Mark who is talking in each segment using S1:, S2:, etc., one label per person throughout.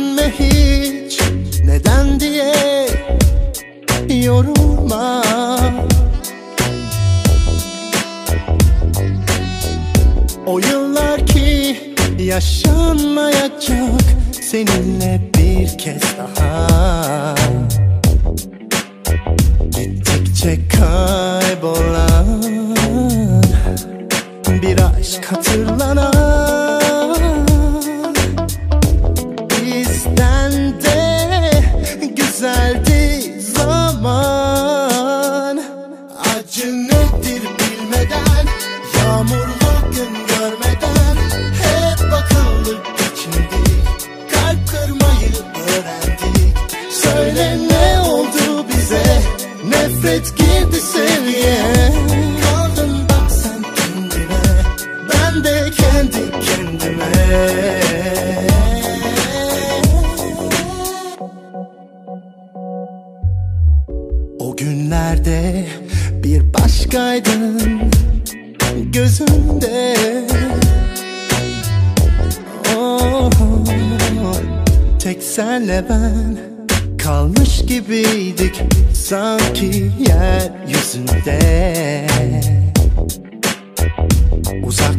S1: düşünme hiç neden diye yorulma. O yıllar ki yaşanmayacak seninle bir kez daha. Gittikçe kaybolan bir aşk hatırlanan, bizden de güzeldi zaman. Acı nedir bilmeden, yağmurlu gün görmeden hep akıllı geçindik, kalp kırmayı öğrendik. Söyle ne oldu bize, nefret girdi sevgiye. Kaldım bak sen kendine, ben de kendi kendime. O günlerde bir başkaydın gözümde. Oh, tek senle ben kalmış gibiydik sanki yeryüzünde. Uzak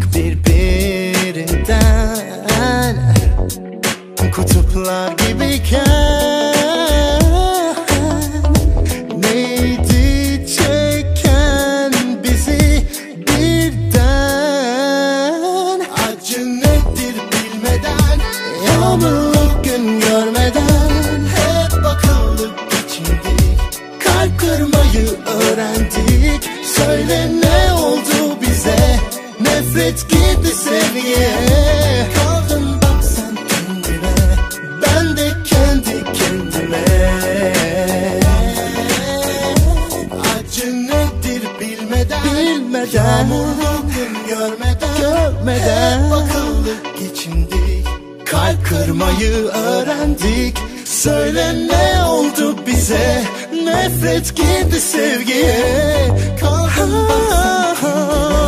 S1: birbirinden kutuplar gibiyken, neydi çeken bizi birden? Acı nedir bilmeden, yağmurlu gün görmeden hep akıllı geçindik, kalp kırmayı öğrendik. Söyle ne oldu bize, nefret girdi sevgiye. Kaldım bak sen kendine, ben de kendi kendime. Acı nedir bilmeden, yağmurlu gün görmeden hep akıllı geçindik, kalp kırmayı öğrendik. Söyle ne oldu bize, nefret girdi sevgiye. Kaldım bak sen kendine,